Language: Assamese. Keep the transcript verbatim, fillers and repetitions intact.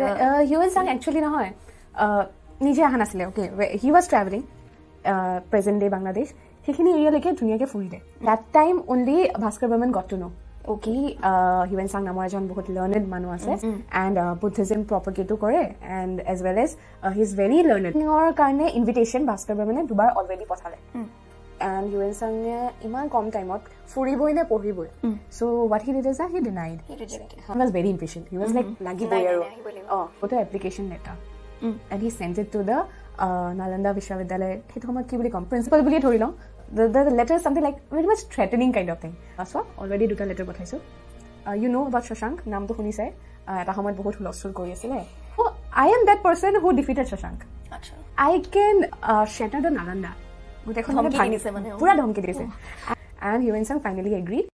Hieun Tsang actually নহয় নিজে আহা নাছিলে okay he was travelling present day Bangladesh সেইখিনি এৰিয়ালৈকে ধুনীয়াকৈ ফুৰিলে that time only Bhaskar Varman got to know okay Hieun Tsang নামৰ এজন বহুত learned মানুহ আছে and uh, Buddhism propagate কৰে and as well as uh, he is very learned ৰ কাৰণে invitation Bhaskar Varman দুবাৰ already পঠালে and Hieun Tsang ইমান কম টাইমত ফুৰিবই নে পঢ়িবই so what he did is that he denied he rejected he was very impatient he was like লাগিবই আৰু oh photo application letter and he sent it to the uh, Nalanda Vishwavidyalaya সেইটো সময় কি বুলি কম প্ৰিন্সিপাল বুলি ধৰি লওঁ the, the letter is something like very much threatening kind of thing so already দুটা letter পঠাইছো uh, you know about Shashank নামটো শুনিছে এটা সময়ত বহুত হুলস্থুল কৰি আছিলে oh I am that person who defeated Shashank আচ্ছা I can uh, shatter the Nalanda গোটেইখন ধমকি দিছে মানে পুৰা ধমকি দিছে and Hieun Tsang finally agreed